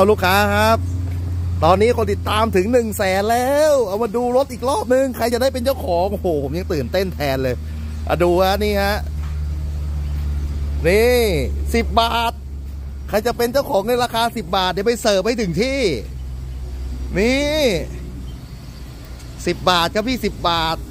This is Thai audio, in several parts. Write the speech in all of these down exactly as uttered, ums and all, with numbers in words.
ลูกค้าครับตอนนี้คนติดตามถึงหนึ่งแสนแล้วเอามาดูรถอีกรอบนึงใครจะได้เป็นเจ้าของโอ้โหผมยังตื่นเต้นแทนเลยอะดูฮะนี่ฮะนี่สิบบาทใครจะเป็นเจ้าของในราคาสิบบาทเดี๋ยวไปเสิร์ฟให้ถึงที่นี่สิบบาทครับพี่สิบบาท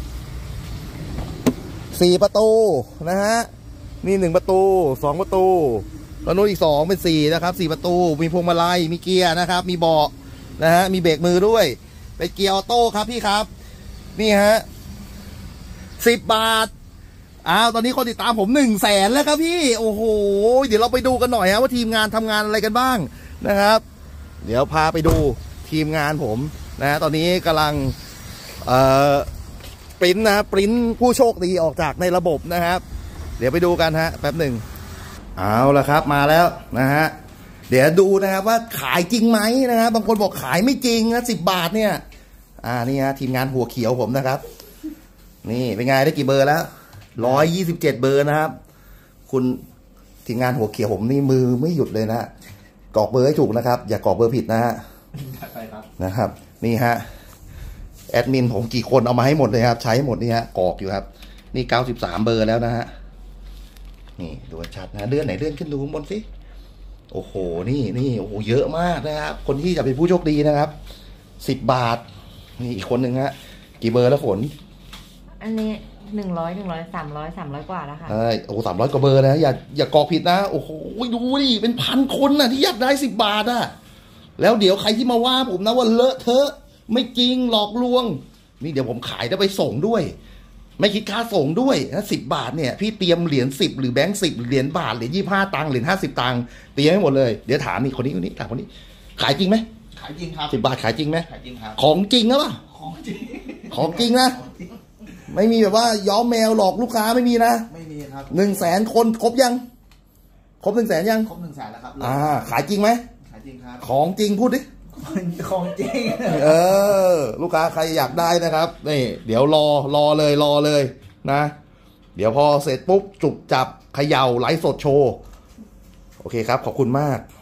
สี่ประตูนะฮะนี่หนึ่งประตูสองประตูตอนนู้นอีกสองเป็นสี่นะครับสี่ประตูมีพวงมาลัยมีเกียร์นะครับมีเบาะนะฮะมีเบรกมือด้วยเป็นเกียร์ออโต้ครับพี่ครับนี่ฮะสิบบาทอ้าวตอนนี้คนติดตามผมหนึ่งแสนแล้วครับพี่โอ้โหเดี๋ยวเราไปดูกันหน่อยฮะว่าทีมงานทำงานอะไรกันบ้างนะครับเดี๋ยวพาไปดูทีมงานผมนะตอนนี้กำลังเอ่อปริ้นนะปริ้นผู้โชคดีออกจากในระบบนะครับเดี๋ยวไปดูกันฮะแป๊บหนึ่งเอาละครับมาแล้วนะฮะเดี๋ยวดูนะครับว่าขายจริงไหมนะครับบางคนบอกขายไม่จริงนะสิบบาทเนี่ยอ่านี่ฮะทีมงานหัวเขียวผมนะครับนี่เป็นไงได้กี่เบอร์แล้วร้อยยี่สิบเจ็ดเบอร์นะครับคุณทีมงานหัวเขียวผมนี่มือไม่หยุดเลยนะกรอกเบอร์ให้ถูกนะครับอย่ากรอกเบอร์ผิดนะฮะนะครับนี่ฮะแอดมินผมกี่คนเอามาให้หมดเลยครับใช้หมดนี่ฮะกรอกอยู่ครับนี่เก้าสิบสามเบอร์แล้วนะฮะนี่ดูชัดนะเลื่อนไหนเลื่อนขึ้นดูข้างบนสิโอ้โหนี่นี่โอ้โหเยอะมากนะครับคนที่จะเป็นผู้โชคดีนะครับสิบบาทนี่อีกคนหนึ่งฮะกี่เบอร์แล้วฝนอันนี้หนึ่งร้อยหนึ่งร้อยสามร้อยสามร้อยกว่าแล้วค่ะใช่โอ้สามร้อยกว่าเบอร์นะอย่าอย่ากรอกผิดนะโอ้โหดูดิเป็นพันคนนะที่อยากได้สิบบาทอะแล้วเดี๋ยวใครที่มาว่าผมนะว่าเลอะเทอะไม่จริงหลอกลวงนี่เดี๋ยวผมขายได้ไปส่งด้วยไม่คิดค่าส่งด้วยนะสิบบาทเนี่ยพี่เตรียมเหรียญสิบหรือแบงค์สิบเหรียญบาทเหรียญยี่ห้าตังค์เหรียญห้าสิบตังค์เตรียมให้หมดเลยเดี๋ยวถามนี่คนนี้คนนี้ถามคนนี้ขายจริงไหมขายจริงครับสิบบาทขายจริงไหมขายจริงครับของจริงหรือเปล่าของจริงของจริงนะไม่มีแบบว่าย้อมแมวหลอกลูกค้าไม่มีนะไม่มีครับหนึ่งแสนคนครบยังครบหนึ่งแสนยังครบหนึ่งแสนแล้วครับอ่าขายจริงไหมขายจริงครับของจริงพูดดิของจริงเออลูกค้าใครอยากได้นะครับนี่เดี๋ยวรอรอเลยรอเลยนะเดี๋ยวพอเสร็จปุ๊บจุบจับเขย่าไลฟ์สดโชว์โอเคครับขอบคุณมาก